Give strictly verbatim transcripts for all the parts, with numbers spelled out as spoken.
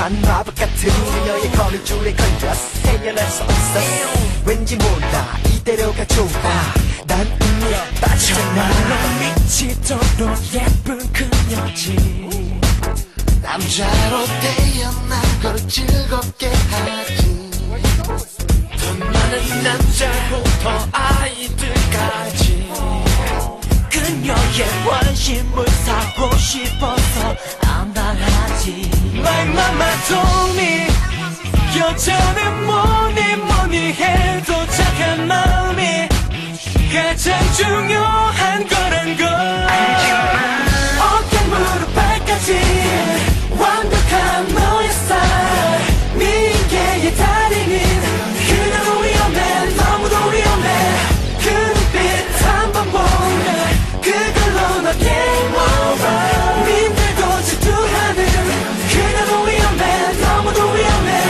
한 마법 같은 그녀의 거미줄에 걸려 헤어날 수 없어. 왠지 몰라 이대로가 좋아. 난 이미 빠졌잖아. 정말로 미치도록 예쁜 그녀지. 남자로 태어난 걸 즐겁게 하지. 돈 많은 남자부터 아이들까지 그녀의 관심을 사고 싶어서 안달하지. My mama told me 여자는 뭐니 뭐니 해도 착한 마음이 가장 중요한 거란 걸. 어깨 무릎 발까지 완벽한 너의 스타일. 미개의 달인인 그녀도 위험해. 너무도 위험해. 그 눈빛 한 번 보면 그걸로 너 game over. 님들도 질투하는 그녀도 위험해. 너무도 위험해.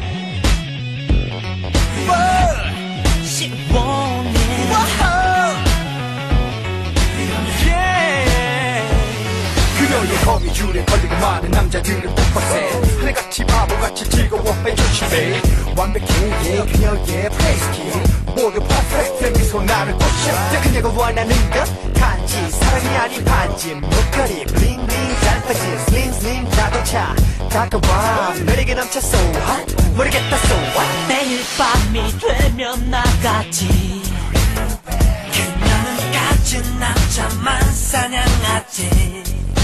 She want it. Yeah. 그녀의 거미줄에 걸리고 많은 남자들을 덮어세. 하늘같이 바보같이 즐거워해 조심해. 완벽해 yeah, 그녀의 프레이스키 모두 퍼펙트 미소 나를 꽂혀. 그녀가 원하는 것 단지 사랑이 아닌 반지. 목걸이 블링블링 잘 슬림 슬림 자동차 다가와 매력에 넘쳐 so hot. 모르겠다 so what. 매일 밤이 되면 나가지. 그녀는 가진 남자만 사냥하지.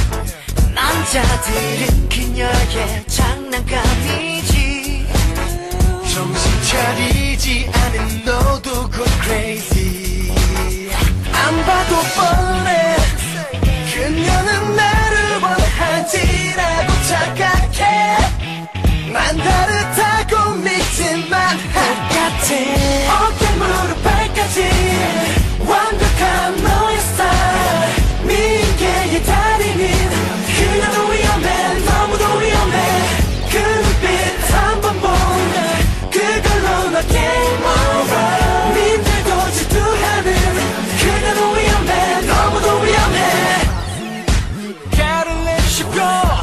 남자들은 그녀의 장난감이지. 정신 차리지 않은 너도 good crazy. 안 봐도 뻔해. 그녀는 나를 원하지라고 착각해. 난 다르다고 믿지만 똑같아. 어깨 무릎 발까지 완벽한 너의 스타일. 미개의 달인인 그녀도 위험해. 너무도 위험해. 그 눈빛 한 번 보면 그걸로 너 game over. 님들도 질투하는 그녀도 위험해. 너무도 위험해. Gotta let you go.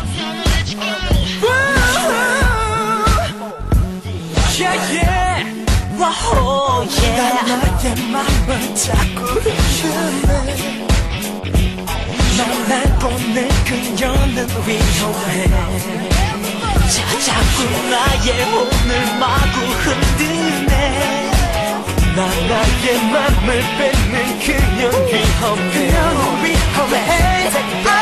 Yeah, yeah. Wow, yeah. 나의 맘을 자꾸 휘둘러. 널 보내 그녀는 위험해. 자, 자꾸 나의 몸을 마구 흔드네. 나 나의 맘을 뺏는 그녀 위험해. 그녀 위험해.